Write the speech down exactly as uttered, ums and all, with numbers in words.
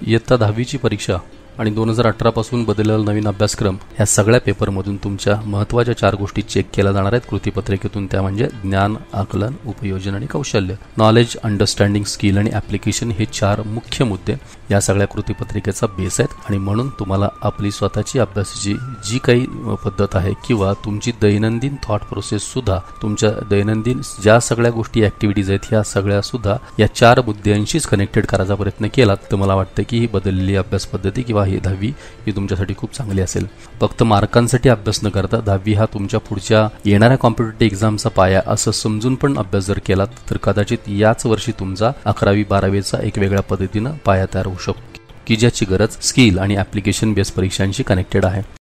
इयत्ता दहावीची परीक्षा आणि दोन हजार अठरा पासून बदललेला नवीन अभ्यासक्रम ह्या सगळ्या पेपरमधून तुमच्या महत्त्वाच्या चार गोष्टी चेक केल्या जाणार आहेत कृतीपत्रिकेतून. त्या म्हणजे ज्ञान, आकलन, उपयोजन आणि कौशल्य. नॉलेज, अंडरस्टँडिंग, स्किल आणि ॲप्लिकेशन हे चार मुख्य मुद्दे या सगळ्या कृतीपत्रिकेचा बेस आहेत. आणि म्हणून तुम्हाला आपली स्वतःची अभ्यासाची जी काही पद्धत आहे किंवा तुमची दैनंदिन थॉट प्रोसेस सुद्धा, तुमच्या दैनंदिन ज्या सगळ्या गोष्टी ॲक्टिव्हिटीज आहेत ह्या सगळ्या सुद्धा या चार मुद्द्यांशीच कनेक्टेड करायचा प्रयत्न केलात तर मला वाटतं की ही बदललेली अभ्यास पद्धती किंवा ही दहावी ही तुमच्यासाठी खूप चांगली असेल. फक्त मार्कांसाठी अभ्यास न करता दहावी हा तुमच्या पुढच्या येणाऱ्या कॉम्पिटेटिव्ह एक्झामचा पाया असं समजून पण अभ्यास जर केलात तर कदाचित याच वर्षी तुमचा अकरावी बारावीचा एक वेगळ्या पद्धतीनं पाया तयार होऊ शकतो की ज्याची गरज स्किल आणि ॲप्लिकेशन बेस्ड परीक्षांशी कनेक्टेड आहे.